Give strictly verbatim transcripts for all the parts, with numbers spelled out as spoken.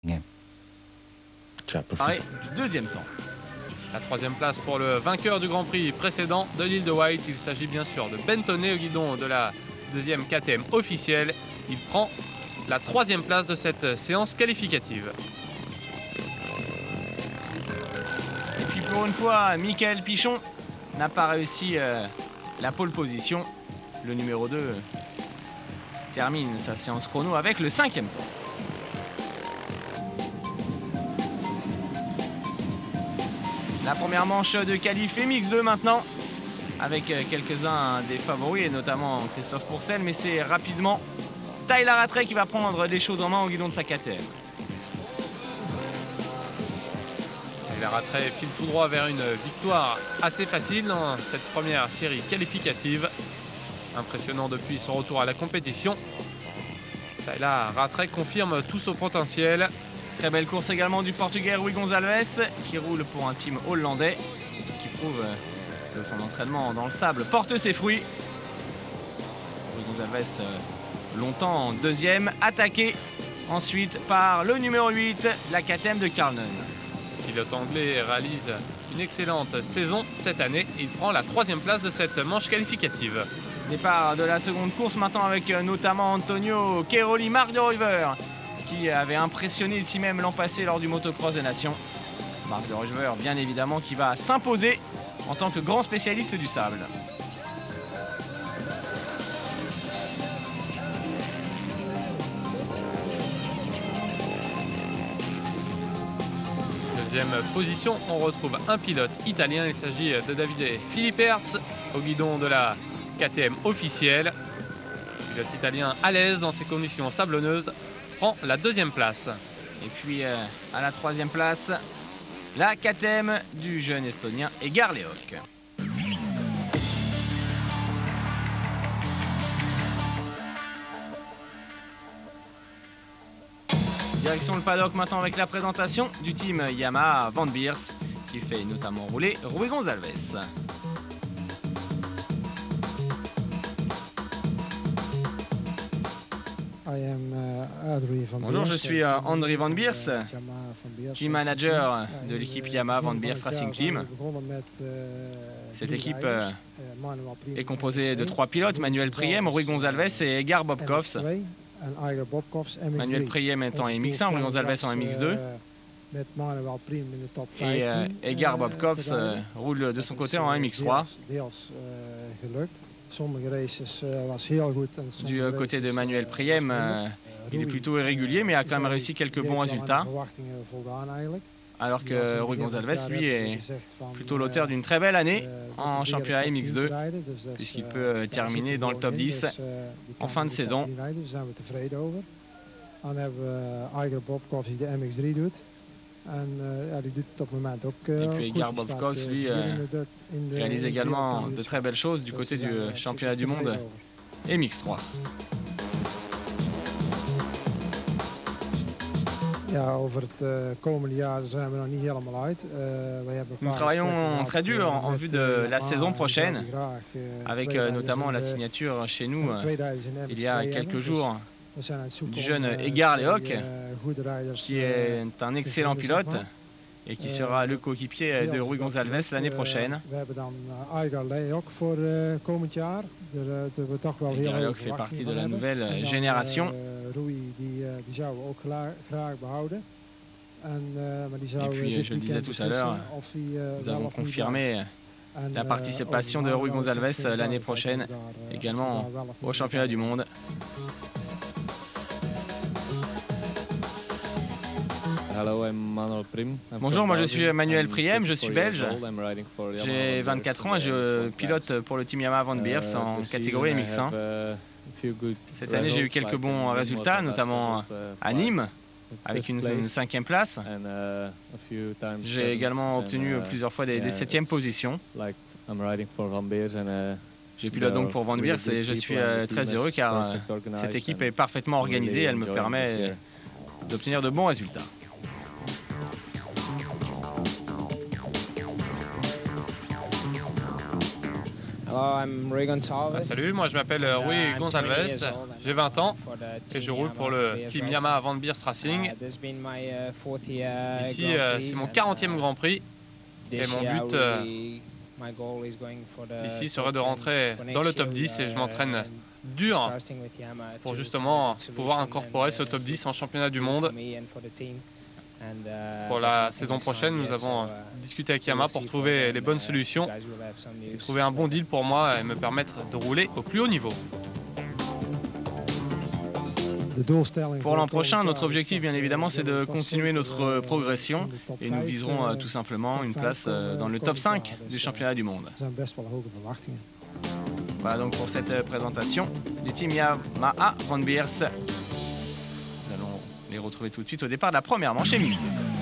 Pareil du deuxième temps. La troisième place pour le vainqueur du Grand Prix précédent de l'île de Wight. Il s'agit bien sûr de Ben Tonnet au guidon de la deuxième K T M officielle. Il prend la troisième place de cette séance qualificative. Et puis pour une fois, Michael Pichon n'a pas réussi euh, la pole position. Le numéro deux termine sa séance chrono avec le cinquième temps. La première manche de qualif M X deux maintenant, avec quelques-uns des favoris, et notamment Christophe Pourcel, mais c'est rapidement Tyler Rattray qui va prendre les choses en main au guidon de sa K T M. Tyler Rattray file tout droit vers une victoire assez facile dans cette première série qualificative. Impressionnant depuis son retour à la compétition. Tyler Rattray confirme tout son potentiel. Très belle course également du Portugais Rui Gonçalves qui roule pour un team hollandais qui prouve que son entraînement dans le sable porte ses fruits. Rui Gonçalves longtemps en deuxième, attaqué ensuite par le numéro huit, la K T M de Carlnen. Le pilote anglais réalise une excellente saison cette année. Il prend la troisième place de cette manche qualificative. Départ de la seconde course maintenant avec notamment Antonio Cairoli, Marc de Ruyver, qui avait impressionné ici même l'an passé lors du Motocross des Nations. Marc de Ruyver, bien évidemment, qui va s'imposer en tant que grand spécialiste du sable. Deuxième position, on retrouve un pilote italien. Il s'agit de Davide Filipperz au guidon de la K T M officielle. Pilote italien à l'aise dans ces conditions sablonneuses prend la deuxième place. Et puis euh, à la troisième place, la K T M du jeune estonien Egar Lehok. Direction le paddock maintenant avec la présentation du team Yamaha Van Beers qui fait notamment rouler Rui Gonçalves. Bonjour, je suis euh, André Van Beers, team manager de l'équipe Yamaha Van Beers Racing Team. Cette équipe euh, est composée de trois pilotes, Manuel Priem, Rui Gonçalves et Egar Bobkovs. Manuel Priem est en M X un, Rui Gonçalves en M X deux. Et euh, Egar Bobkovs euh, roule de son côté en M X trois. Du côté de Manuel Priem, euh, il est plutôt irrégulier, mais a quand même réussi quelques bons résultats. Alors que Rui Gonçalves, lui, est plutôt l'auteur d'une très belle année en championnat M X deux, puisqu'il peut terminer dans le top dix en fin de saison. Et puis Egar Bobkovs, lui, euh, réalise également de très belles choses du côté du championnat du monde M X trois. Nous travaillons très dur en vue de la saison prochaine, avec notamment la signature chez nous il y a quelques jours du jeune Egar Lehok, qui est un excellent pilote et qui sera le coéquipier de Rui Gonçalves l'année prochaine. Egar Lehok fait partie de la nouvelle génération. Et puis, je le disais tout à l'heure, nous avons confirmé la participation de Rui Gonçalves l'année prochaine, également au championnat du monde. Bonjour, moi je suis Manuel Priem, je suis belge. J'ai vingt-quatre ans et je pilote pour le team Yamaha Van Beers en catégorie M X un. Cette année, j'ai eu quelques bons résultats, notamment à Nîmes, avec une, une cinquième place. J'ai également obtenu plusieurs fois des, des septièmes positions. Je pilote donc pour Van Beers et je suis très heureux car cette équipe est parfaitement organisée et elle me permet d'obtenir de bons résultats. Hello, I'm Rui Gonçalves. Ah, salut, moi je m'appelle Rui Uh, I'm Gonçalves, twenty years old. j'ai vingt ans For the et je team roule pour le Yamaha team Racing. Yamaha Van Beers Racing. Uh, this has been my, uh, fortieth, uh, Ici, Grand euh, Prix, c'est mon and, quarantième uh, Grand Prix et this mon year but euh, really, my goal is going for the ici top serait de ten rentrer for dans next le top year. dix et je We m'entraîne are, dur discussing with Yamaha pour to justement find a pouvoir solution incorporer and, ce uh, top dix en championnat du for monde. me and for the team. And, uh, Pour la nothing saison is signed prochaine, nous yet, avons so, uh, discuté avec we'll Yamaha see pour for trouver then, les bonnes uh, solutions you guys will have some et news. trouver un bon deal pour moi et me permettre de rouler au plus haut niveau. Pour l'an prochain, notre objectif, bien évidemment, c'est de continuer notre progression et nous viserons euh, tout simplement une place euh, dans le top cinq du championnat du monde. Voilà donc pour cette euh, présentation du team Yamaha Van Beers. Nous allons les retrouver tout de suite au départ de la première manche mixte.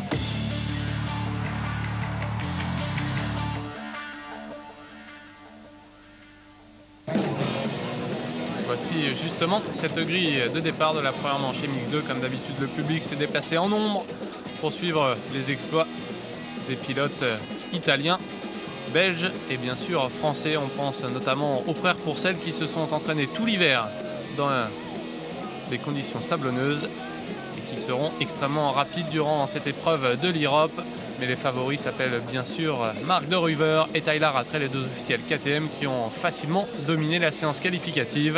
Voici justement cette grille de départ de la première manche M X deux. Comme d'habitude, le public s'est déplacé en nombre pour suivre les exploits des pilotes italiens, belges et bien sûr français. On pense notamment aux frères Pourcel qui se sont entraînés tout l'hiver dans des conditions sablonneuses et qui seront extrêmement rapides durant cette épreuve de l'Europe. Mais les favoris s'appellent bien sûr Marc de Ruver et Tyler Rattray, les deux officiels K T M qui ont facilement dominé la séance qualificative.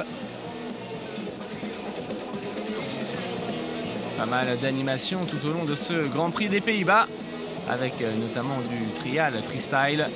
Pas mal d'animation tout au long de ce Grand Prix des Pays-Bas, avec notamment du trial freestyle.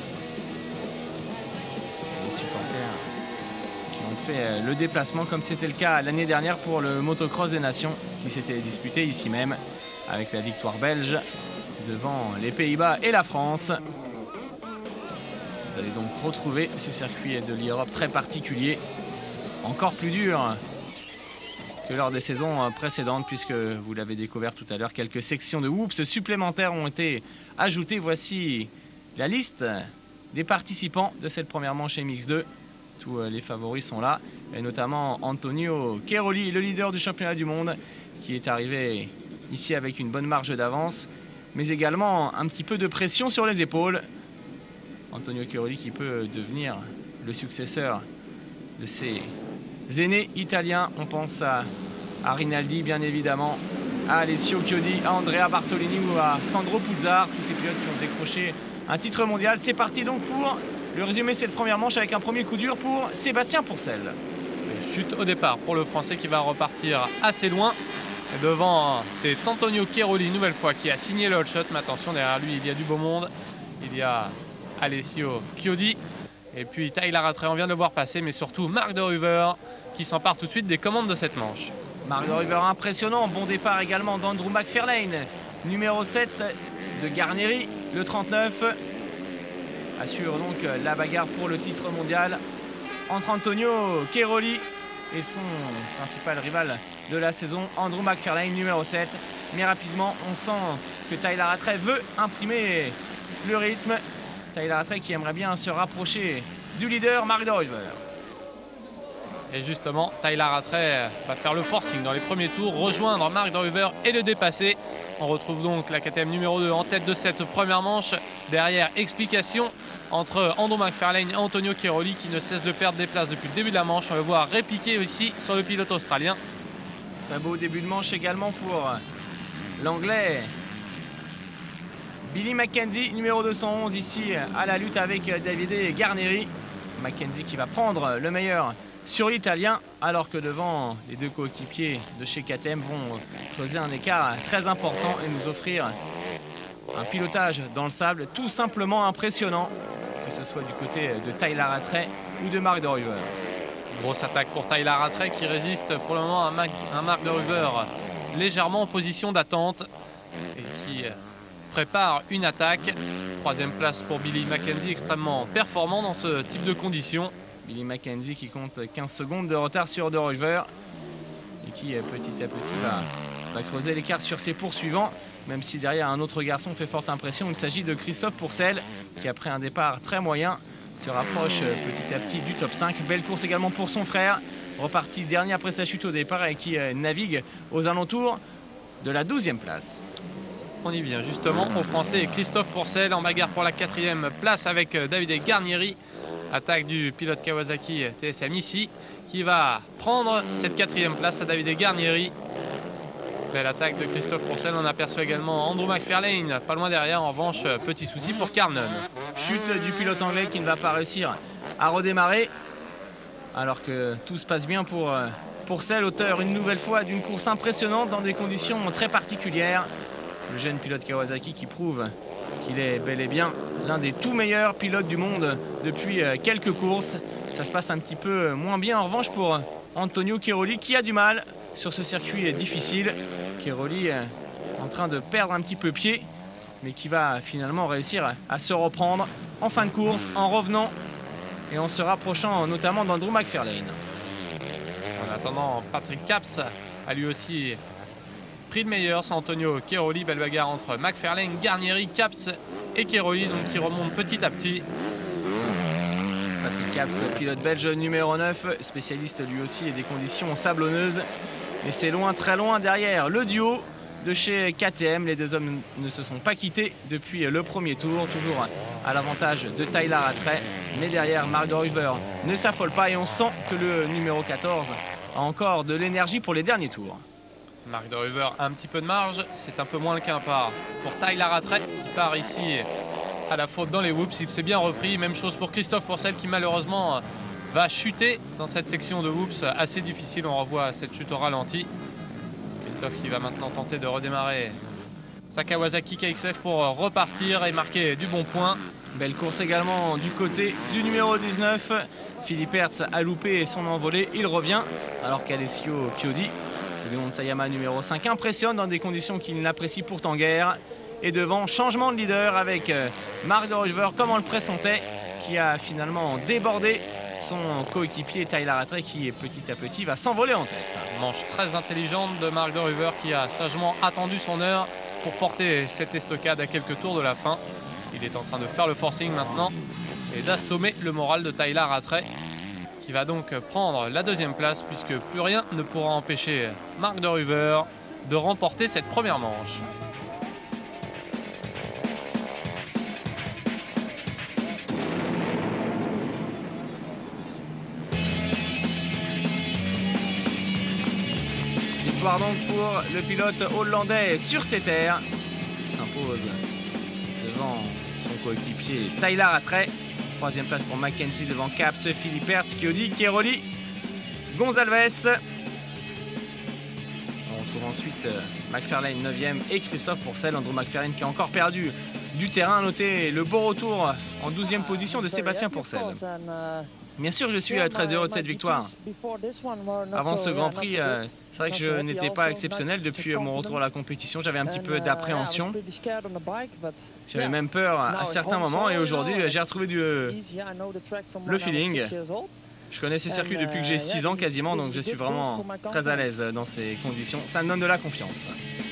Des supporters qui ont fait le déplacement comme c'était le cas l'année dernière pour le motocross des nations qui s'était disputé ici même avec la victoire belge devant les Pays-Bas et la France. Vous allez donc retrouver ce circuit de l'Europe très particulier, encore plus dur que lors des saisons précédentes, puisque vous l'avez découvert tout à l'heure, quelques sections de whoops supplémentaires ont été ajoutées. Voici la liste des participants de cette première manche M X deux. Tous les favoris sont là, et notamment Antonio Cairoli, le leader du championnat du monde, qui est arrivé ici avec une bonne marge d'avance, mais également un petit peu de pression sur les épaules. Antonio Cairoli qui peut devenir le successeur de ses aînés italiens. On pense à, à Rinaldi bien évidemment, à Alessio Chiodi, à Andrea Bartolini ou à Sandro Puzzar, tous ces pilotes qui ont décroché un titre mondial. C'est parti donc pour le résumé, cette première manche avec un premier coup dur pour Sébastien Pourcel. Chute au départ pour le Français qui va repartir assez loin. Et devant, c'est Antonio Cairoli une nouvelle fois qui a signé le hot shot. Mais attention, derrière lui, il y a du beau monde. Il y a Alessio Chiodi. Et puis Tyler Rattray, on vient de le voir passer, mais surtout Marc de Ruver qui s'empare tout de suite des commandes de cette manche. Marc de Ruver impressionnant, bon départ également d'Andrew McFarlane, numéro sept de Garneri, le trente-neuf. Assure donc la bagarre pour le titre mondial entre Antonio Cairoli et son principal rival de la saison, Andrew McFarlane, numéro sept. Mais rapidement, on sent que Tyler Rattray veut imprimer le rythme. Tyler Rattray qui aimerait bien se rapprocher du leader, Marc de Ruver. Et justement, Tyler Rattray va faire le forcing dans les premiers tours, rejoindre Marc de Ruver et le dépasser. On retrouve donc la K T M numéro deux en tête de cette première manche. Derrière, explication entre Andrew McFarlane et Antonio Cairoli qui ne cesse de perdre des places depuis le début de la manche. On va le voir répliquer aussi sur le pilote australien. Très beau début de manche également pour l'anglais Billy Mackenzie, numéro deux cent onze, ici à la lutte avec Davide Garneri. Mackenzie qui va prendre le meilleur sur l'italien, alors que devant, les deux coéquipiers de chez K T M vont creuser un écart très important et nous offrir un pilotage dans le sable tout simplement impressionnant, que ce soit du côté de Tyler Rattray ou de Marc de Ruver. Grosse attaque pour Tyler Rattray qui résiste pour le moment à un Marc de Ruver légèrement en position d'attente et qui prépare une attaque. Troisième place pour Billy Mackenzie, extrêmement performant dans ce type de conditions. Billy Mackenzie qui compte quinze secondes de retard sur de Ruver et qui petit à petit va, va creuser l'écart sur ses poursuivants, même si derrière un autre garçon fait forte impression. Il s'agit de Christophe Pourcel qui, après un départ très moyen, se rapproche petit à petit du top cinq. Belle course également pour son frère, reparti dernier après sa chute au départ et qui navigue aux alentours de la douzième place. On y vient justement au Français Christophe Pourcel en bagarre pour la quatrième place avec Davide Garneri. Attaque du pilote Kawasaki T S M ici, qui va prendre cette quatrième place à Davide Guarnieri. Belle attaque de Christophe Pourcel. On aperçoit également Andrew McFarlane pas loin derrière. En revanche, petit souci pour Carnon. Chute du pilote anglais qui ne va pas réussir à redémarrer. Alors que tout se passe bien pour Pourcel, auteur une nouvelle fois d'une course impressionnante dans des conditions très particulières. Le jeune pilote Kawasaki qui prouve qu'il est bel et bien l'un des tout meilleurs pilotes du monde depuis quelques courses. Ça se passe un petit peu moins bien en revanche pour Antonio Cairoli qui a du mal sur ce circuit difficile. Cairoli en train de perdre un petit peu pied, mais qui va finalement réussir à se reprendre en fin de course, en revenant et en se rapprochant notamment d'Andrew McFarlane. En attendant, Patrick Capps a lui aussi pris le meilleur, c'est Antonio Cairoli. Belle bagarre entre McFarlane, Guarnieri, Capps et Cairoli, donc qui remonte petit à petit. Patrick Capps, pilote belge numéro neuf, spécialiste lui aussi et des conditions sablonneuses. Et c'est loin, très loin derrière le duo de chez K T M. Les deux hommes ne se sont pas quittés depuis le premier tour, toujours à l'avantage de Tyler Rattray. Mais derrière, Mark de Ruyver ne s'affole pas et on sent que le numéro quatorze a encore de l'énergie pour les derniers tours. Mark de Ruyver a un petit peu de marge, c'est un peu moins le cas pour Tyler Rattray qui part ici à la faute dans les whoops. Il s'est bien repris, même chose pour Christophe Pourcel qui malheureusement va chuter dans cette section de whoops assez difficile. On revoit cette chute au ralenti. Christophe qui va maintenant tenter de redémarrer sa Kawasaki K X F pour repartir et marquer du bon point. Belle course également du côté du numéro dix-neuf. Philippe Hertz a loupé son envolée, il revient alors qu'Alessio Chiodi, le Honda Yamaha numéro cinq, impressionne dans des conditions qu'il n'apprécie pourtant guère. Et devant, changement de leader avec Mark de Ruyver comme on le pressentait, qui a finalement débordé son coéquipier Tyler Rattray qui petit à petit va s'envoler en tête. Manche très intelligente de Mark de Ruyver qui a sagement attendu son heure pour porter cette estocade à quelques tours de la fin. Il est en train de faire le forcing maintenant et d'assommer le moral de Tyler Rattray qui va donc prendre la deuxième place puisque plus rien ne pourra empêcher Mark de Ruyver de remporter cette première manche. Victoire donc pour le pilote hollandais sur ses terres. Il s'impose devant son coéquipier Tyler Rattray. Troisième place pour Mackenzie devant Capps, Philippe Hertz, Chiodi, Cairoli, Gonzalez. On retrouve ensuite McFarlane neuvième et Christophe Pourcel. Andrew McFarlane qui a encore perdu du terrain. Notez le beau retour en douzième position de Sébastien Pourcel. Bien sûr, je suis très heureux de cette victoire. Avant ce Grand Prix, c'est vrai que je n'étais pas exceptionnel depuis mon retour à la compétition. J'avais un petit peu d'appréhension. J'avais même peur à certains moments et aujourd'hui, j'ai retrouvé du, le feeling. Je connais ce circuit depuis que j'ai six ans quasiment, donc je suis vraiment très à l'aise dans ces conditions. Ça me donne de la confiance.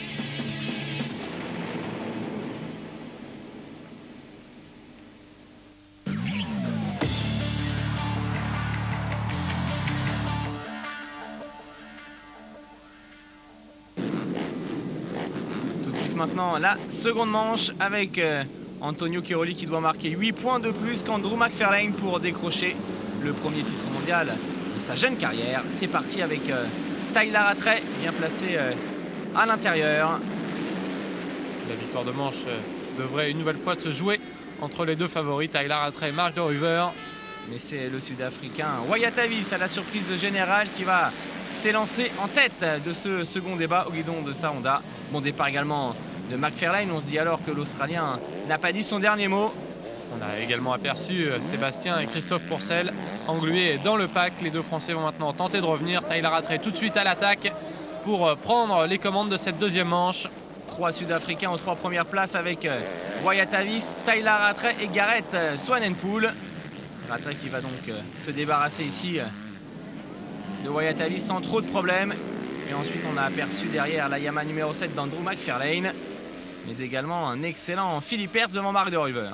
Maintenant la seconde manche avec euh, Antonio Cairoli qui doit marquer huit points de plus qu'Andrew McFarlane pour décrocher le premier titre mondial de sa jeune carrière. C'est parti avec euh, Tyler Rattray bien placé euh, à l'intérieur. La victoire de manche euh, devrait une nouvelle fois se jouer entre les deux favoris, Tyler Rattray et Mark de Ruyver. Mais c'est le Sud-Africain Wyatt Avis à la surprise générale qui va s'élancer en tête de ce second débat au guidon de sa Honda. Bon départ également de McFarlane. On se dit alors que l'Australien n'a pas dit son dernier mot. On a également aperçu Sébastien et Christophe Pourcel englués dans le pack. Les deux Français vont maintenant tenter de revenir. Tyler Rattray tout de suite à l'attaque pour prendre les commandes de cette deuxième manche. Trois Sud-Africains aux trois premières places avec Wyatt Avis, Tyler Rattray et Gareth Swanepoel. Rattray qui va donc se débarrasser ici de Wyatt Avis sans trop de problèmes. Et ensuite on a aperçu derrière la Yamaha numéro sept d'Andrew McFarlane, mais également un excellent Philippe Hertz devant Mark de Ruyver.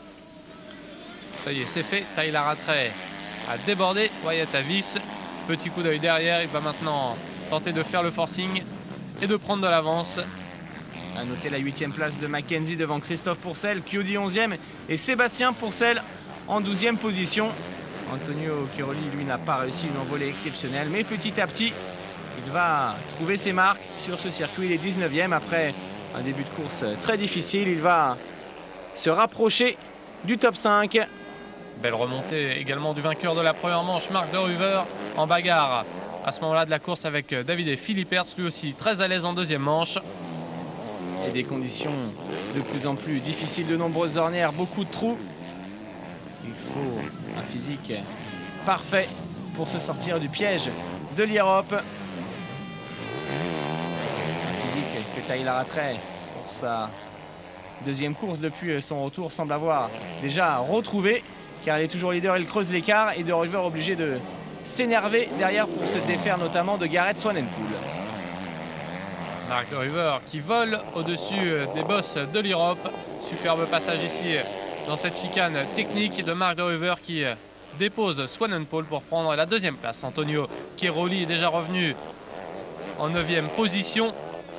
Ça y est, c'est fait. Tyler Rattray a débordé Wyatt Avis. Petit coup d'œil derrière, il va maintenant tenter de faire le forcing et de prendre de l'avance. À noter la huitième place de Mackenzie devant Christophe Pourcel, Chiodi onzième et Sébastien Pourcel en douzième position. Antonio Cairoli, lui, n'a pas réussi une envolée exceptionnelle, mais petit à petit, il va trouver ses marques sur ce circuit. Il est dix-neuvième après un début de course très difficile. Il va se rapprocher du top cinq. Belle remontée également du vainqueur de la première manche, Marc De Ruver, en bagarre à ce moment-là de la course avec Davide Philippers, lui aussi très à l'aise en deuxième manche. Et des conditions de plus en plus difficiles, de nombreuses ornières, beaucoup de trous. Il faut un physique parfait pour se sortir du piège de l'Europe. Un physique que Tyler Rattray, pour sa deuxième course depuis son retour, semble avoir déjà retrouvé, car il est toujours leader, il creuse l'écart et De Ruver obligé de s'énerver derrière pour se défaire notamment de Gareth Swanepoel. Marc De Ruver qui vole au-dessus des bosses de l'Europe. Superbe passage ici dans cette chicane technique de Marc De Ruver qui dépose Swanepoel pour prendre la deuxième place. Antonio Cairoli est déjà revenu en neuvième position.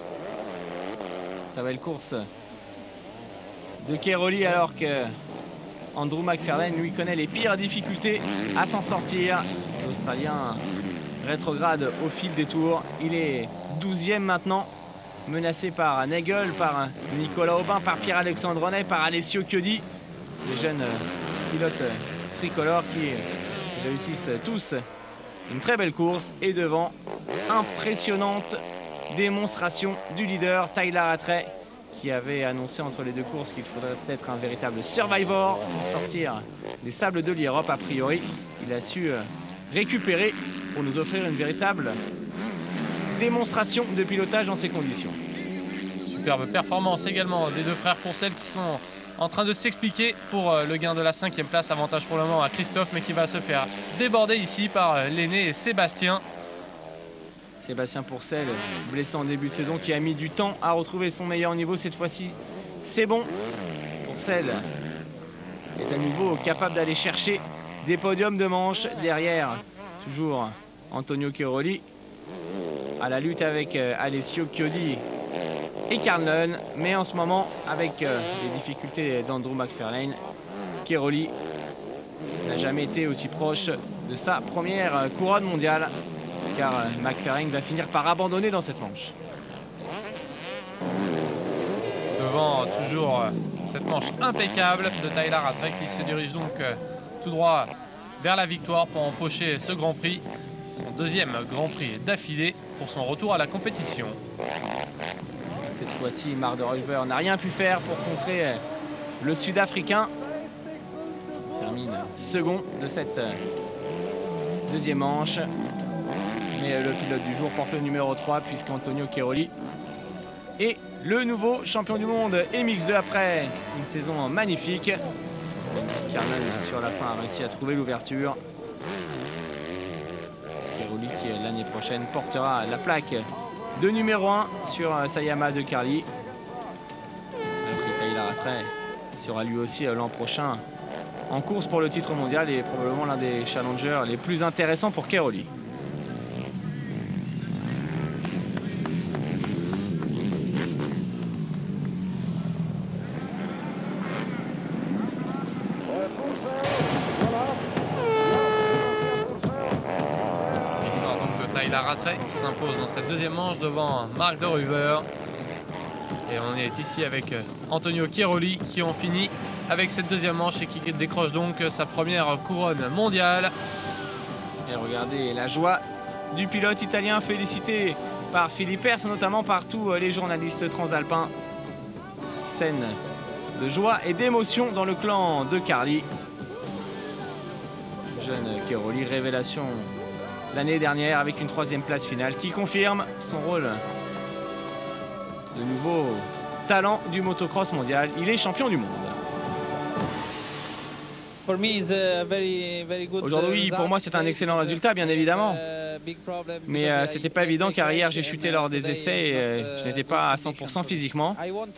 Très belle course de Cairoli, alors que Andrew McFarlane lui connaît les pires difficultés à s'en sortir. L'Australien rétrograde au fil des tours. Il est douzième maintenant, menacé par Nagel, par Nicolas Aubin, par Pierre-Alexandre Renet, par Alessio Chiodi. Les jeunes pilotes tricolores qui réussissent tous une très belle course. Et devant, impressionnante démonstration du leader Tyler Rattray, qui avait annoncé entre les deux courses qu'il faudrait peut-être un véritable survivor pour sortir des sables de l'Europe. A priori, il a su récupérer pour nous offrir une véritable démonstration de pilotage dans ces conditions. Superbe performance également des deux frères Courcelles qui sont en train de s'expliquer pour le gain de la cinquième place. Avantage pour le moment à Christophe, mais qui va se faire déborder ici par l'aîné Sébastien. Sébastien Pourcel, blessé en début de saison, qui a mis du temps à retrouver son meilleur niveau. Cette fois-ci, c'est bon. Pourcel est à nouveau capable d'aller chercher des podiums de manche. Derrière, toujours Antonio Cairoli, à la lutte avec Alessio Chiodi et Carl Nunn. Mais en ce moment, avec les difficultés d'Andrew McFarlane, Cairoli n'a jamais été aussi proche de sa première couronne mondiale, car McFarlane va finir par abandonner dans cette manche. Devant toujours cette manche impeccable de Tyler Rattray qui se dirige donc tout droit vers la victoire pour empocher ce Grand Prix, son deuxième Grand Prix d'affilée pour son retour à la compétition. Cette fois-ci, Marc De Ruver n'a rien pu faire pour contrer le Sud-Africain. Termine second de cette deuxième manche. Mais le pilote du jour porte le numéro trois, puisqu'Antonio Cairoli est le nouveau champion du monde M X deux après une saison magnifique. Même si Carnan sur la fin a réussi à trouver l'ouverture. Cairoli qui l'année prochaine portera la plaque de numéro un sur sa Yamaha de Carly. Tyler Rattray sera lui aussi l'an prochain en course pour le titre mondial et probablement l'un des challengers les plus intéressants pour Cairoli. Rattray qui s'impose dans cette deuxième manche devant Marc De Ruver. Et on est ici avec Antonio Cairoli qui ont fini avec cette deuxième manche et qui décroche donc sa première couronne mondiale. Et regardez la joie du pilote italien, félicité par Philippers, notamment par tous les journalistes transalpins. Scène de joie et d'émotion dans le clan de Carly. Jeune Cairoli, révélation l'année dernière avec une troisième place finale qui confirme son rôle de nouveau talent du motocross mondial. Il est champion du monde. Aujourd'hui, pour moi, c'est un excellent résultat, bien évidemment. Mais euh, c'était pas évident car hier j'ai chuté lors des essais et euh, je n'étais pas à cent pour cent physiquement.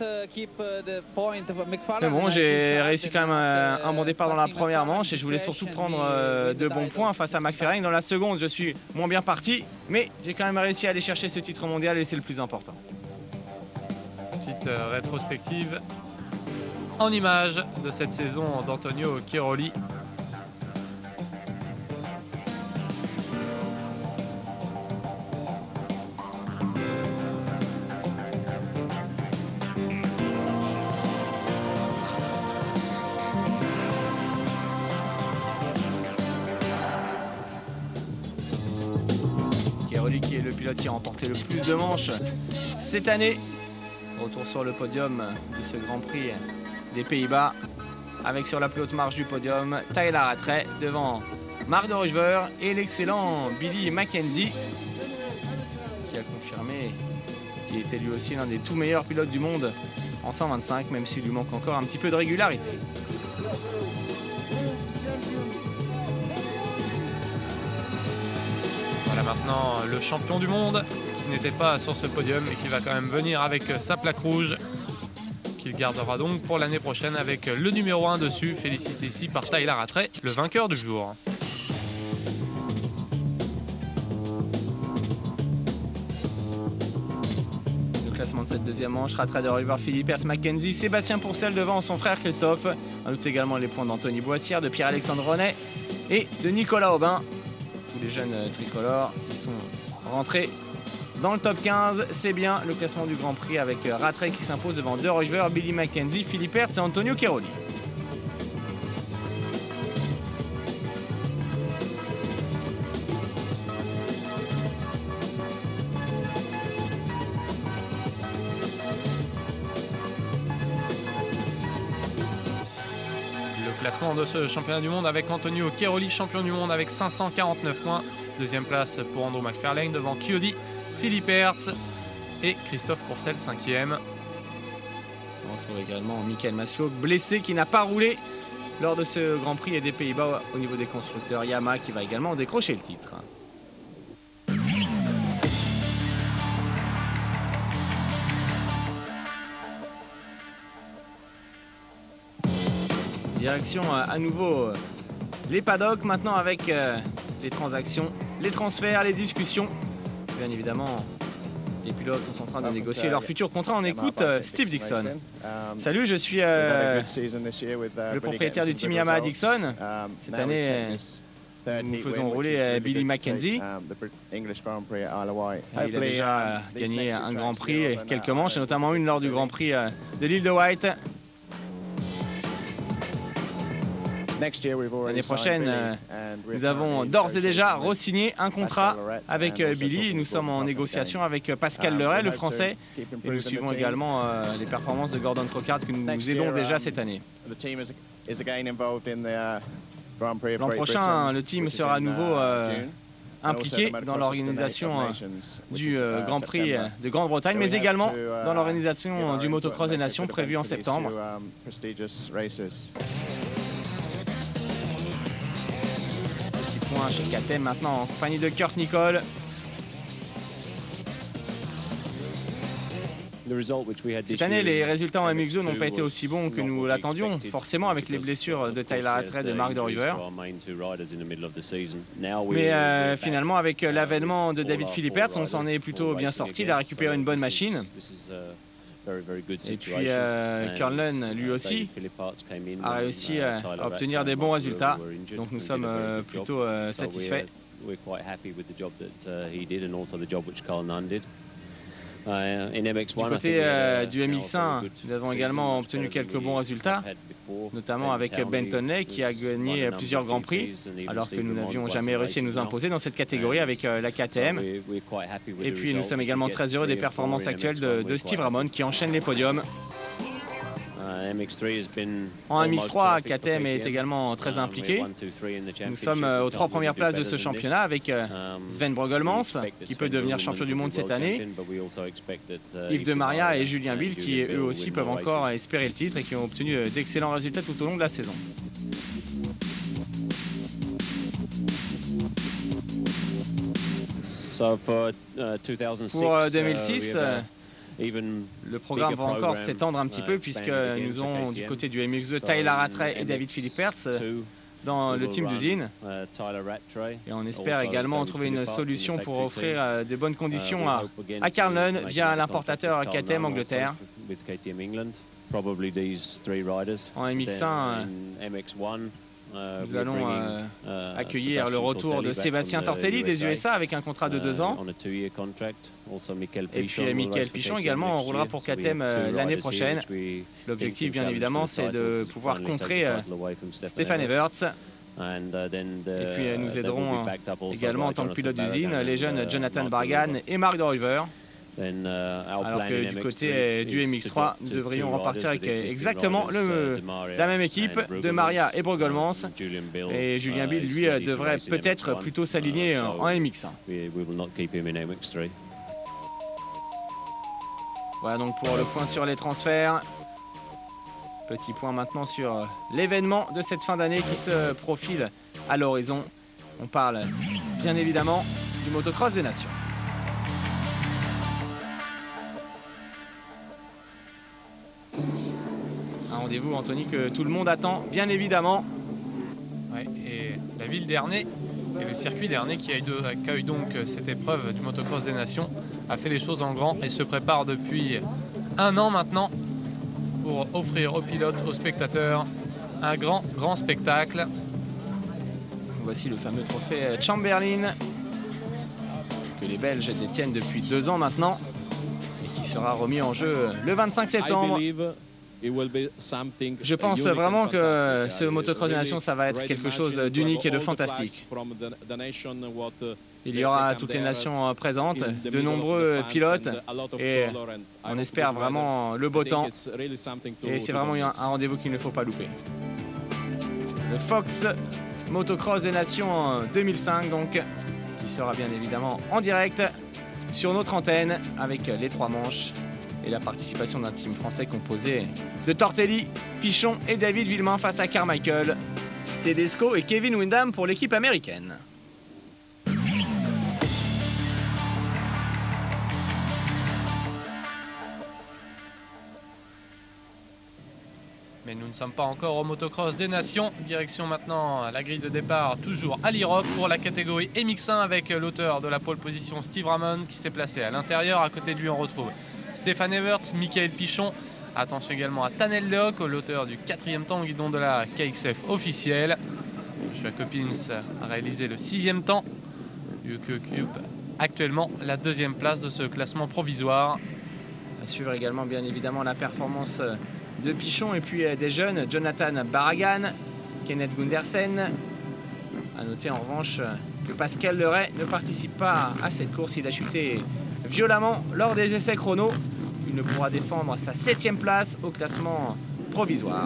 Mais bon, j'ai réussi quand même un, un bon départ dans la première manche et je voulais surtout prendre euh, de bons points face à McFarlane. Dans la seconde, je suis moins bien parti, mais j'ai quand même réussi à aller chercher ce titre mondial et c'est le plus important. Petite euh, rétrospective en images de cette saison d'Antonio Cairoli. pilote qui a remporté le plus de manches cette année. Retour sur le podium de ce Grand Prix des Pays-Bas, avec sur la plus haute marche du podium Tyler Rattray devant Marc de Ruijver et l'excellent Billy Mackenzie, qui a confirmé qu'il était lui aussi l'un des tout meilleurs pilotes du monde en cent vingt-cinq, même s'il lui manque encore un petit peu de régularité. Voilà maintenant le champion du monde qui n'était pas sur ce podium mais qui va quand même venir avec sa plaque rouge, qu'il gardera donc pour l'année prochaine avec le numéro un dessus, félicité ici par Tyler Rattray, le vainqueur du jour. De cette deuxième manche, Rattray de Ruijver, Philippe Hertz, Mackenzie, Sébastien Pourcel devant son frère Christophe. On note également les points d'Anthony Boissière, de Pierre-Alexandre Renet et de Nicolas Aubin. Tous les jeunes tricolores qui sont rentrés dans le top quinze. C'est bien le classement du Grand Prix avec Rattray qui s'impose devant de Ruijver, Billy Mackenzie, Philippe Hertz et Antonio Cairoli. Classement de ce championnat du monde avec Antonio Cairoli, champion du monde avec cinq cent quarante-neuf points. Deuxième place pour Andrew McFarlane devant Chiodi, Philippe Hertz et Christophe Pourcel, cinquième. On retrouve également Michael Massiot, blessé, qui n'a pas roulé lors de ce Grand Prix des Pays-Bas au niveau des constructeurs. Yamaha qui va également décrocher le titre. Direction à nouveau les paddocks maintenant avec euh, les transactions, les transferts, les discussions. Bien évidemment, les pilotes sont en train de négocier leur futur contrat. On écoute euh, Steve Dixon. Salut, je suis euh, le propriétaire du team Yamaha Dixon. Cette année, euh, nous faisons rouler euh, Billy Mackenzie. Il a déjà gagné un Grand Prix et quelques manches, et notamment une lors du Grand Prix euh, de l'île de Wight. L'année prochaine, euh, nous avons d'ores et déjà re-signé un contrat avec euh, Billy. Nous sommes en négociation avec Pascal Leray, le français. Et nous suivons également euh, les performances de Gordon Trocard que nous aidons déjà cette année. L'an prochain, le team sera à nouveau euh, impliqué dans l'organisation euh, du euh, Grand Prix de Grande-Bretagne, mais également dans l'organisation du Motocross des Nations prévu en septembre. Chez K T M maintenant en compagnie de Kurt Nicole. Cette année, les résultats en M X deux n'ont pas été aussi bons que nous l'attendions, forcément avec les blessures de Tyler Rattray et de Marc de Ruijver. Mais euh, finalement, avec l'avènement de David Philippe Hertz, on s'en est plutôt bien sorti. Il a récupéré une bonne machine. Et puis euh, Curlin, lui aussi, a réussi euh, à obtenir des bons résultats. Donc nous sommes euh, plutôt euh, satisfaits. Du côté euh, du M X un, nous avons également obtenu quelques bons résultats, notamment avec Ben Tonley qui a gagné plusieurs Grands Prix, alors que nous n'avions jamais réussi à nous imposer dans cette catégorie avec euh, la K T M. Et puis nous sommes également très heureux des performances actuelles de, de Steve Ramon qui enchaîne les podiums. En M X trois, K T M est également très impliqué. Nous sommes aux trois premières places de ce championnat avec Sven Bruggelmans qui peut devenir champion du monde cette année, Yves de Maria et Julien Bill qui eux aussi peuvent encore espérer le titre et qui ont obtenu d'excellents résultats tout au long de la saison. Pour deux mille six, le programme va encore s'étendre un petit peu puisque nous avons du côté du M X deux Tyler Rattray et David Philippe Hertz dans le team d'usine. Et on espère également trouver une solution pour offrir de bonnes conditions à, à Carl Nunn via l'importateur K T M Angleterre. En M X un, nous allons euh, accueillir le retour de Sébastien Tortelli des U S A avec un contrat de deux ans. Et puis Michael Pichon également roulera pour K T M euh, l'année prochaine. L'objectif bien évidemment c'est de pouvoir contrer euh, Stefan Everts Et puis nous aiderons également en tant que pilote d'usine les jeunes Jonathan Barragan et Mark Driver. Alors que du côté du M X trois, nous devrions repartir avec exactement le, la même équipe de Maria et Brugolmans. Et Julien Bill, lui, devrait peut-être plutôt s'aligner en M X un. Voilà donc pour le point sur les transferts. Petit point maintenant sur l'événement de cette fin d'année qui se profile à l'horizon. On parle bien évidemment du motocross des nations. Un rendez-vous, Anthony, que tout le monde attend, bien évidemment. Ouais, et la ville d'Ernée et le circuit d'Ernée qui accueille donc cette épreuve du motocross des nations a fait les choses en grand et se prépare depuis un an maintenant pour offrir aux pilotes, aux spectateurs, un grand, grand spectacle. Voici le fameux trophée Chamberlain que les Belges détiennent depuis deux ans maintenant et qui sera remis en jeu le vingt-cinq septembre. Je pense vraiment que ce motocross des nations, ça va être quelque chose d'unique et de fantastique. Il y aura toutes les nations présentes, de nombreux pilotes et on espère vraiment le beau temps. Et c'est vraiment un rendez-vous qu'il ne faut pas louper. Le Fox Motocross des Nations deux mille cinq, donc, qui sera bien évidemment en direct sur notre antenne avec les trois manches et la participation d'un team français composé de Tortelli, Pichon et David Villemain face à Carmichael, Tedesco et Kevin Windham pour l'équipe américaine. Mais nous ne sommes pas encore au motocross des nations. Direction maintenant la grille de départ, toujours à l'Europe pour la catégorie M X un avec l'auteur de la pole position Steve Ramon qui s'est placé à l'intérieur. À côté de lui, on retrouve Stefan Everts, Michael Pichon. Attention également à Tanel Lehoc, l'auteur du quatrième temps au guidon de la K X F officielle. Joshua Coppins a réalisé le sixième temps. Lui qui occupe actuellement la deuxième place de ce classement provisoire. À suivre également bien évidemment la performance de Pichon et puis des jeunes, Jonathan Barragan, Kenneth Gundersen. A noter en revanche que Pascal Leray ne participe pas à cette course. Il a chuté violemment lors des essais chrono. Il ne pourra défendre sa septième place au classement provisoire.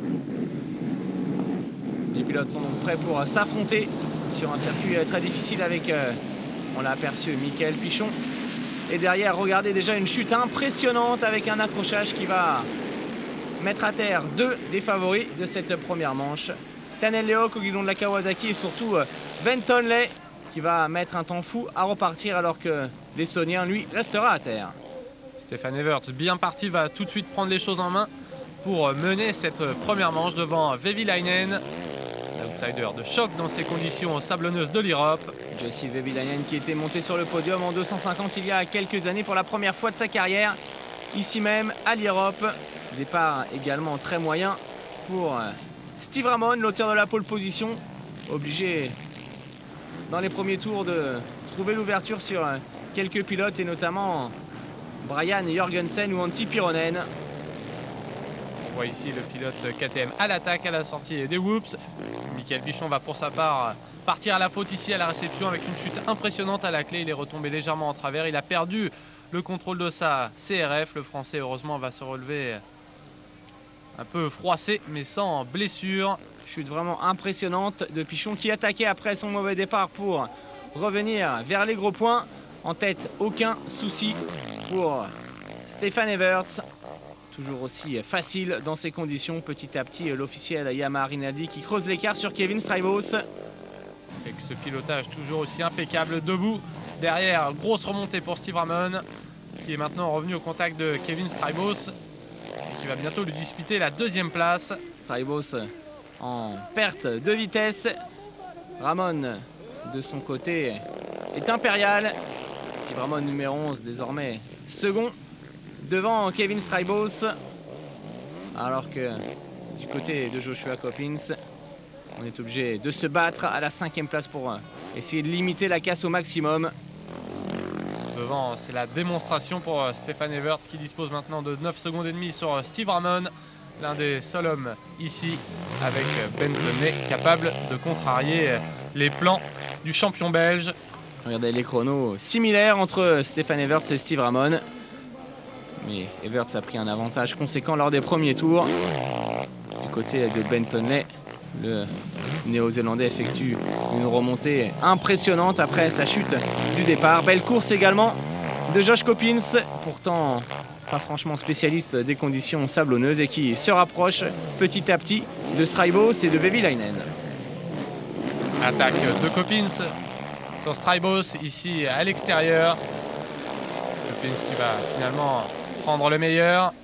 Les pilotes sont donc prêts pour s'affronter sur un circuit très difficile avec, on l'a aperçu, Michael Pichon. Et derrière, regardez déjà une chute impressionnante avec un accrochage qui va mettre à terre deux des favoris de cette première manche. Tanel Lehoc au guidon de la Kawasaki et surtout Ben Tonley qui va mettre un temps fou à repartir alors que l'Estonien, lui, restera à terre. Stefan Everts, bien parti, va tout de suite prendre les choses en main pour mener cette première manche devant Vehviläinen, l'outsider de choc dans ces conditions sablonneuses de l'Europe. Jesse Vehviläinen qui était monté sur le podium en deux cent cinquante il y a quelques années pour la première fois de sa carrière, ici même à l'Europe. Départ également très moyen pour Steve Ramon, l'auteur de la pole position, obligé dans les premiers tours de trouver l'ouverture sur quelques pilotes et notamment Brian Jorgensen ou Antti Pironen. On voit ici le pilote K T M à l'attaque à la sortie des whoops. Michael Pichon va pour sa part partir à la faute ici à la réception avec une chute impressionnante à la clé. Il est retombé légèrement en travers. Il a perdu le contrôle de sa C R F. Le Français heureusement va se relever un peu froissé mais sans blessure. Chute vraiment impressionnante de Pichon qui attaquait après son mauvais départ pour revenir vers les gros points. En tête, aucun souci pour Stefan Everts. Toujours aussi facile dans ces conditions. Petit à petit, l'officiel Yamaha Rinaldi qui creuse l'écart sur Kevin Strijbos. Avec ce pilotage toujours aussi impeccable debout. Derrière, grosse remontée pour Steve Ramon qui est maintenant revenu au contact de Kevin Strijbos et qui va bientôt lui disputer la deuxième place. Strijbos en perte de vitesse. Ramon de son côté est impérial. Steve Ramon numéro onze désormais second devant Kevin Strijbos, alors que du côté de Joshua Coppins on est obligé de se battre à la cinquième place pour essayer de limiter la casse au maximum. Devant, c'est la démonstration pour Stefan Everts qui dispose maintenant de neuf secondes et demie sur Steve Ramon. l'un des seuls hommes ici avec Bentonnet capable de contrarier les plans du champion belge. Regardez les chronos similaires entre Stefan Everts et Steve Ramon. Mais Everts a pris un avantage conséquent lors des premiers tours. Du côté de Bentonnet, le néo-zélandais effectue une remontée impressionnante après sa chute du départ. Belle course également de Josh Coppins, pourtant pas franchement spécialiste des conditions sablonneuses et qui se rapproche petit à petit de Strybos et de Vehviläinen. Attaque de Coppins sur Strybos ici à l'extérieur. Coppins qui va finalement prendre le meilleur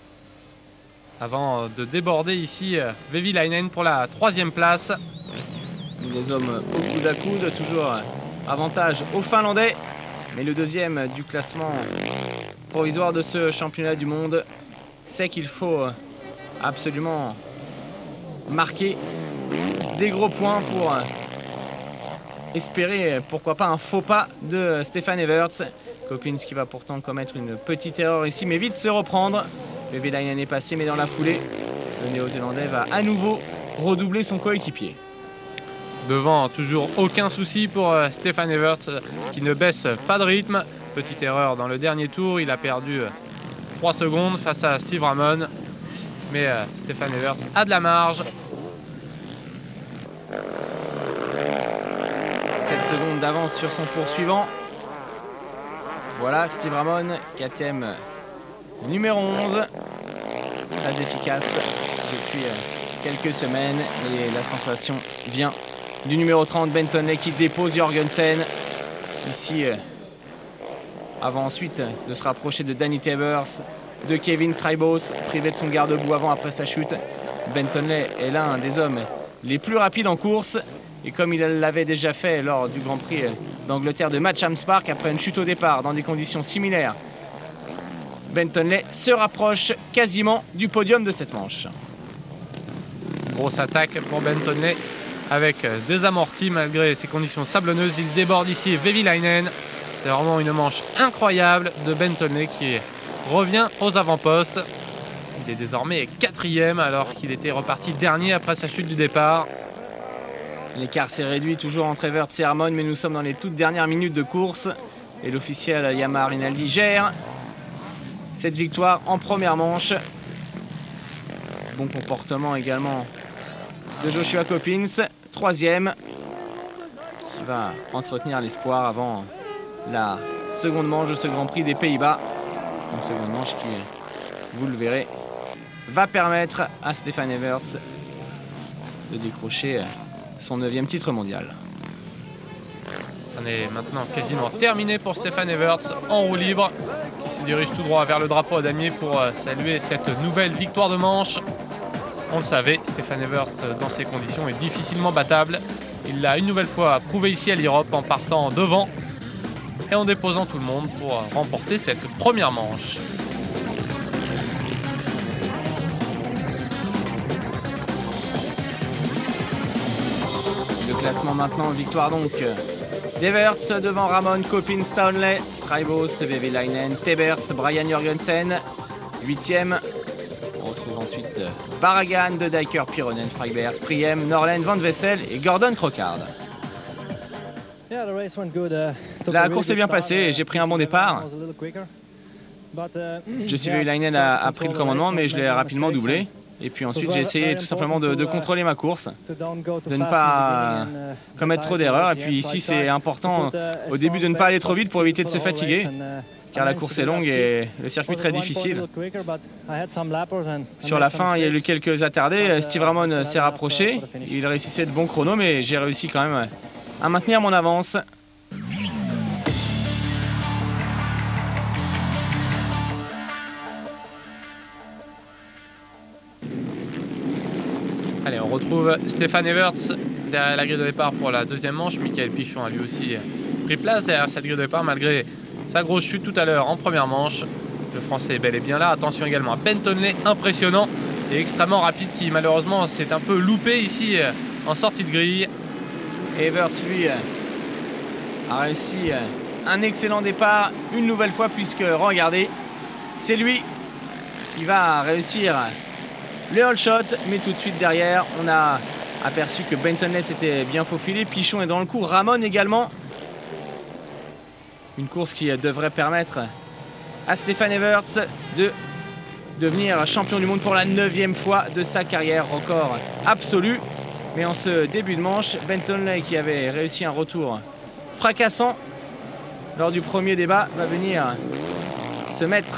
avant de déborder ici Vehviläinen pour la troisième place. Les hommes au coude à coude, toujours avantage aux Finlandais, mais le deuxième du classement provisoire de ce championnat du monde sait qu'il faut absolument marquer des gros points pour espérer, pourquoi pas, un faux pas de Stefan Everts. Coppins qui va pourtant commettre une petite erreur ici, mais vite se reprendre. Vehviläinen est passé, mais dans la foulée, le néo-zélandais va à nouveau redoubler son coéquipier. Devant, toujours aucun souci pour Stefan Everts qui ne baisse pas de rythme. Petite erreur dans le dernier tour, il a perdu trois secondes face à Steve Ramon. Mais Stefan Everts a de la marge. sept secondes d'avance sur son poursuivant. Voilà Steve Ramon, quatrième numéro onze. Très efficace depuis quelques semaines. Et la sensation vient du numéro trente, Bentonnet, qui dépose Jorgensen. Ici, avant ensuite de se rapprocher de Danny Tebers, de Kevin Strybos, privé de son garde-boue avant après sa chute. Bentonnet est l'un des hommes les plus rapides en course. Et comme il l'avait déjà fait lors du Grand Prix d'Angleterre de Matcham Park, après une chute au départ dans des conditions similaires, Bentonnet se rapproche quasiment du podium de cette manche. Grosse attaque pour Bentonnet avec des amortis malgré ces conditions sablonneuses. Il déborde ici Vehviläinen. C'est vraiment une manche incroyable de Bentonnet qui revient aux avant-postes. Il est désormais quatrième alors qu'il était reparti dernier après sa chute du départ. L'écart s'est réduit toujours entre Everts et Ramon, mais nous sommes dans les toutes dernières minutes de course. Et l'officiel Yamaha Rinaldi gère cette victoire en première manche. Bon comportement également de Joshua Coppins, troisième, qui va entretenir l'espoir avant la seconde manche de ce Grand Prix des Pays-Bas. Une seconde manche qui, vous le verrez, va permettre à Stefan Everts de décrocher son neuvième titre mondial. Ça est maintenant quasiment terminé pour Stefan Everts en roue libre, qui se dirige tout droit vers le drapeau à damier pour saluer cette nouvelle victoire de manche. On le savait, Stefan Everts dans ces conditions est difficilement battable. Il l'a une nouvelle fois prouvé ici à l'Europe en partant devant et en déposant tout le monde pour remporter cette première manche. Le classement maintenant, victoire donc d'Everts devant Ramon, Coppins, Townley, Strybos, Vehviläinen, Tebers, Brian Jorgensen. Huitième. On retrouve ensuite Barragan, De Dijker, Pironen, Freiberg, Priem, Norlen, Van Wessel et Gordon Crockard. La course est bien passée et j'ai pris un bon départ. Jussi Vehviläinen a, a pris le commandement, mais je l'ai rapidement doublé. Et puis ensuite, j'ai essayé tout simplement de, de contrôler ma course, de ne pas commettre trop d'erreurs. Et puis ici, c'est important au début de ne pas aller trop vite pour éviter de se fatiguer, car la course est longue et le circuit très difficile. Sur la fin, il y a eu quelques attardés. Steve Ramon s'est rapproché. Il réussissait de bons chronos, mais j'ai réussi quand même à maintenir mon avance. Allez, on retrouve Stefan Everts derrière la grille de départ pour la deuxième manche. Michael Pichon a lui aussi pris place derrière cette grille de départ malgré sa grosse chute tout à l'heure en première manche. Le Français est bel et bien là. Attention également à Bentonnet, impressionnant et extrêmement rapide, qui malheureusement s'est un peu loupé ici en sortie de grille. Everts, lui, a réussi un excellent départ une nouvelle fois, puisque, regardez, c'est lui qui va réussir le all shot, mais tout de suite derrière, on a aperçu que Bentonley s'était bien faufilé. Pichon est dans le coup, Ramon également. Une course qui devrait permettre à Stefan Everts de devenir champion du monde pour la neuvième fois de sa carrière, record absolu. Mais en ce début de manche, Bentonley, qui avait réussi un retour fracassant lors du premier débat, va venir se mettre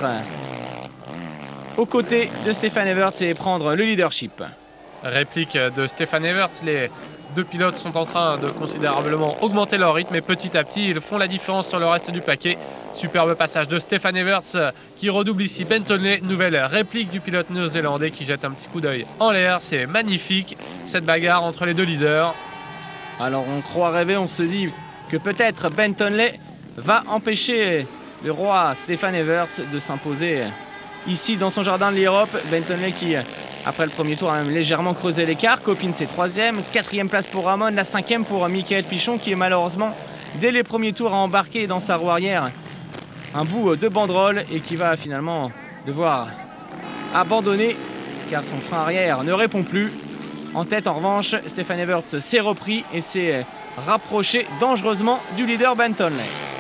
aux côtés de Stefan Everts et prendre le leadership. Réplique de Stefan Everts, les deux pilotes sont en train de considérablement augmenter leur rythme et petit à petit ils font la différence sur le reste du paquet. Superbe passage de Stefan Everts qui redouble ici Bentonley. Nouvelle réplique du pilote néo-zélandais qui jette un petit coup d'œil en l'air. C'est magnifique cette bagarre entre les deux leaders. Alors on croit rêver, on se dit que peut-être Bentonley va empêcher le roi Stefan Everts de s'imposer ici dans son jardin de l'Europe. Bentonley qui, après le premier tour, a même légèrement creusé l'écart. Copine c'est troisième, quatrième place pour Ramon, la cinquième pour Michael Pichon qui est malheureusement dès les premiers tours a embarqué dans sa roue arrière un bout de banderole et qui va finalement devoir abandonner car son frein arrière ne répond plus. En tête en revanche, Stefan Everts s'est repris et s'est rapproché dangereusement du leader Bentonley.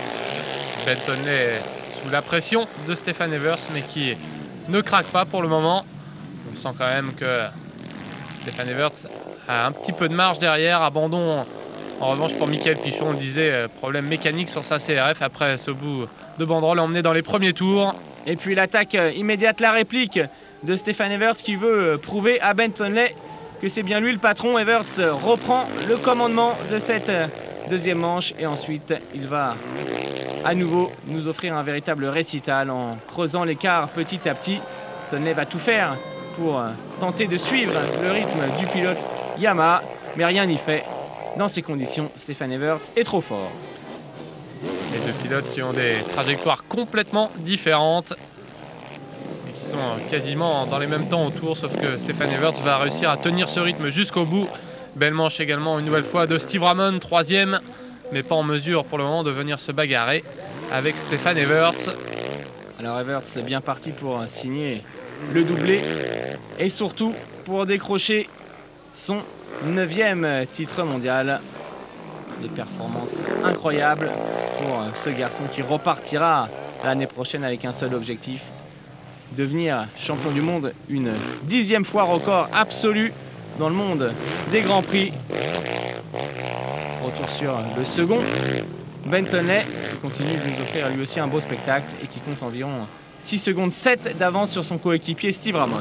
Bentonley sous la pression de Stefan Everts mais qui ne craque pas pour le moment. On sent quand même que Stefan Everts a un petit peu de marge derrière. Abandon en revanche pour Michael Pichon, on le disait, problème mécanique sur sa C R F après ce bout de banderole emmené dans les premiers tours. Et puis l'attaque immédiate, la réplique de Stefan Everts qui veut prouver à Bentonley que c'est bien lui le patron. Everts reprend le commandement de cette deuxième manche et ensuite il va à nouveau nous offrir un véritable récital en creusant l'écart petit à petit. Bentonley va tout faire pour tenter de suivre le rythme du pilote Yamaha, mais rien n'y fait. Dans ces conditions, Stefan Everts est trop fort. Les deux pilotes qui ont des trajectoires complètement différentes et qui sont quasiment dans les mêmes temps autour, sauf que Stefan Everts va réussir à tenir ce rythme jusqu'au bout. Belle manche également une nouvelle fois de Steve Ramon, troisième, mais pas en mesure pour le moment de venir se bagarrer avec Stefan Everts. Alors Everts est bien parti pour signer le doublé et surtout pour décrocher son neuvième titre mondial. Des performances incroyables pour ce garçon qui repartira l'année prochaine avec un seul objectif, devenir champion du monde une dixième fois, record absolu dans le monde des Grands Prix. Retour sur le second, Bentonley qui continue de nous offrir lui aussi un beau spectacle et qui compte environ six secondes sept d'avance sur son coéquipier Steve Ramon.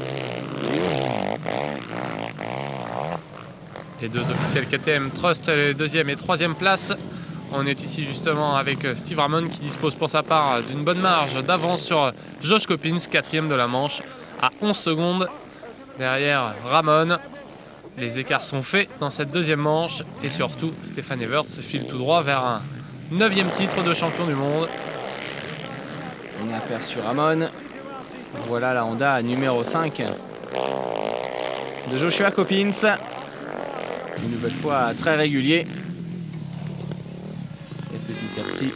Les deux officiels K T M Trust, les deuxième et troisième place. On est ici justement avec Steve Ramon qui dispose pour sa part d'une bonne marge d'avance sur Josh Coppins, quatrième de la manche, à onze secondes derrière Ramon. Les écarts sont faits dans cette deuxième manche et surtout Stefan Everts file tout droit vers un neuvième titre de champion du monde. On a aperçu Ramon. Voilà la Honda numéro cinq de Joshua Coppins. Une nouvelle fois très régulier. Et petit à petit,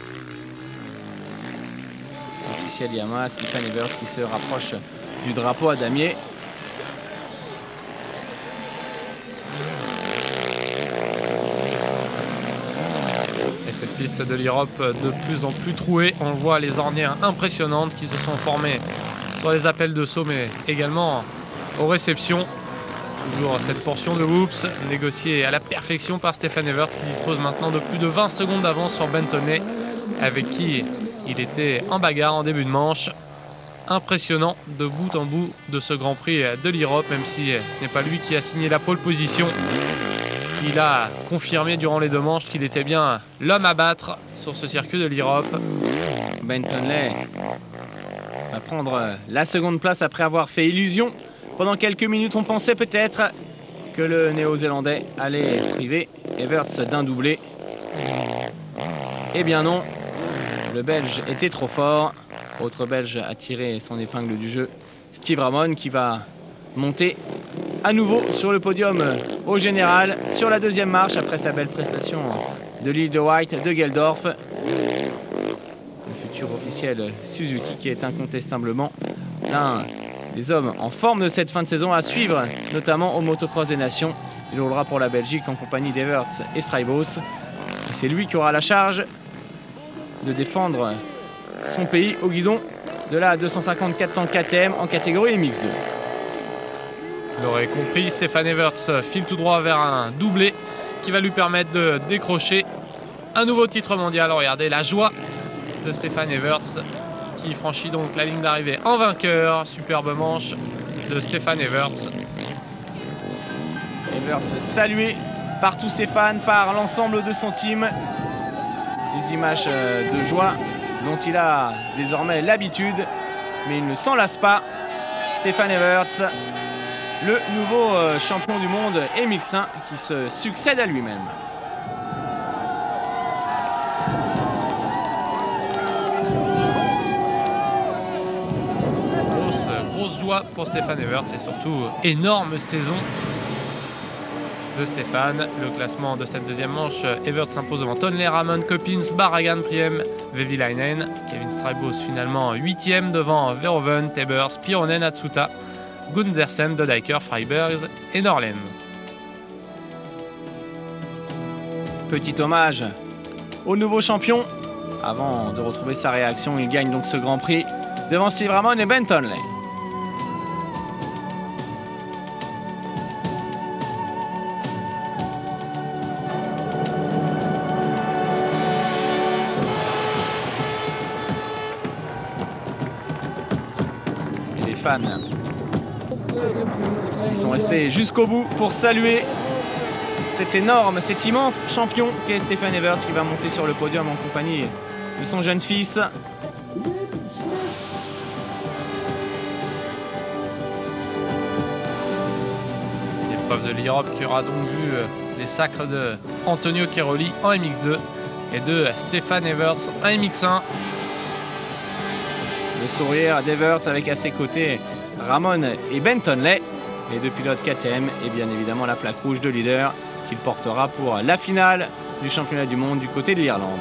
officiel Yamaha, Stefan Everts qui se rapproche du drapeau à damier. Et cette piste de l'Europe de plus en plus trouée. On le voit, les ornières impressionnantes qui se sont formées sur les appels de saut, mais également aux réceptions. Toujours cette portion de whoops négociée à la perfection par Stefan Everts qui dispose maintenant de plus de vingt secondes d'avance sur Bentonley avec qui il était en bagarre en début de manche. Impressionnant de bout en bout de ce Grand Prix de l'Europe, même si ce n'est pas lui qui a signé la pole position. Il a confirmé durant les deux manches qu'il était bien l'homme à battre sur ce circuit de l'Europe. Bentonley va prendre la seconde place après avoir fait illusion. Pendant quelques minutes, on pensait peut-être que le Néo-Zélandais allait priver Everts d'un doublé. Eh bien non, le Belge était trop fort. Autre Belge a tiré son épingle du jeu, Steve Ramon, qui va monter à nouveau sur le podium au général sur la deuxième marche après sa belle prestation de l'île de White de Geldorf. Le futur officiel Suzuki qui est incontestablement l'un des hommes en forme de cette fin de saison à suivre, notamment au motocross des nations. Il roulera pour la Belgique en compagnie d'Everts et Strybos. C'est lui qui aura la charge de défendre son pays au guidon de la deux cent cinquante-quatre temps K T M en catégorie M X deux. Vous l'aurez compris, Stefan Everts file tout droit vers un doublé qui va lui permettre de décrocher un nouveau titre mondial. Regardez la joie de Stefan Everts qui franchit donc la ligne d'arrivée en vainqueur. Superbe manche de Stefan Everts. Everts salué par tous ses fans, par l'ensemble de son team. Des images de joie dont il a désormais l'habitude, mais il ne s'en lasse pas. Stefan Everts, le nouveau champion du monde M X un qui se succède à lui-même. Grosse, grosse joie pour Stefan Everts et surtout énorme saison de Stefan. Le classement de cette deuxième manche, Everts s'impose devant Tonley, Ramon, Coppins, Barragan, Priem, Vehviläinen. Kevin Strybos finalement huitième devant Verhoeven, Tebers, Pironen, Atsuta, Gundersen, Dodiker, Freibergs et Norlen. Petit hommage au nouveau champion. Avant de retrouver sa réaction, il gagne donc ce Grand Prix devant Steve Ramon et Ben Tonley. Et les fans qui sont restés jusqu'au bout pour saluer cet énorme, cet immense champion qu'est Stefan Everts, qui va monter sur le podium en compagnie de son jeune fils. L'épreuve de l'Europe qui aura donc vu les sacres de Antonio Cairoli en M X deux et de Stefan Everts en M X un. Le sourire d'Everts avec à ses côtés Ramon et Ben Tonley, les deux pilotes K T M, et bien évidemment la plaque rouge de leader qu'il portera pour la finale du championnat du monde du côté de l'Irlande.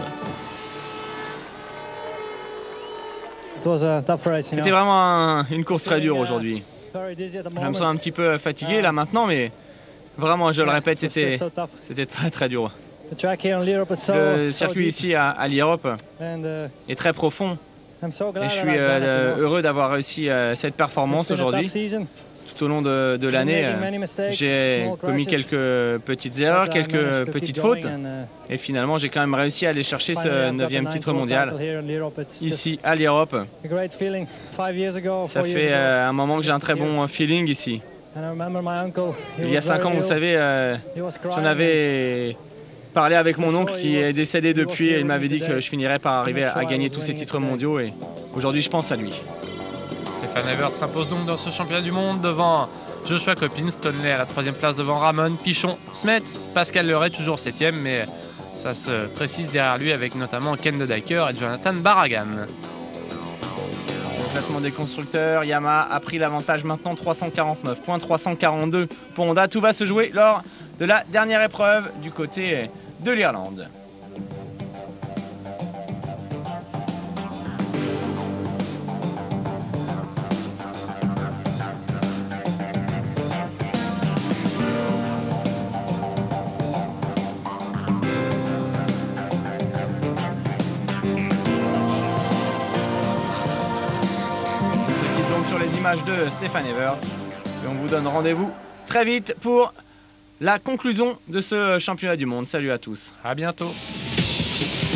C'était vraiment un, une course très dure aujourd'hui. Je me sens un petit peu fatigué là maintenant, mais vraiment, je le répète, c'était très très dur. Le circuit ici à, à l'Europe est très profond. Et je suis euh, heureux d'avoir réussi euh, cette performance aujourd'hui. Tout au long de, de l'année, euh, j'ai commis quelques petites erreurs, quelques petites fautes. Et finalement, j'ai quand même réussi à aller chercher ce neuvième titre mondial ici à l'Europe. Ça fait euh, un moment que j'ai un très bon feeling ici. Il y a cinq ans, vous savez, euh, j'en avais parlé avec mon oncle qui est décédé depuis et il m'avait dit que je finirais par arriver à gagner tous ces titres mondiaux et aujourd'hui je pense à lui. Stefan Everts s'impose donc dans ce championnat du monde devant Joshua Coppins, Tonley à la troisième place devant Ramon, Pichon, Smets, Pascal Leray toujours septième, mais ça se précise derrière lui avec notamment Ken Dodiker et Jonathan Barragan. Au classement des constructeurs, Yamaha a pris l'avantage maintenant, trois cent quarante-neuf points, trois cent quarante-deux pour Honda. Tout va se jouer lors de la dernière épreuve du côté de l'Irlande. Sur les images de Stefan Everts et on vous donne rendez-vous très vite pour la conclusion de ce championnat du monde. Salut à tous. À bientôt.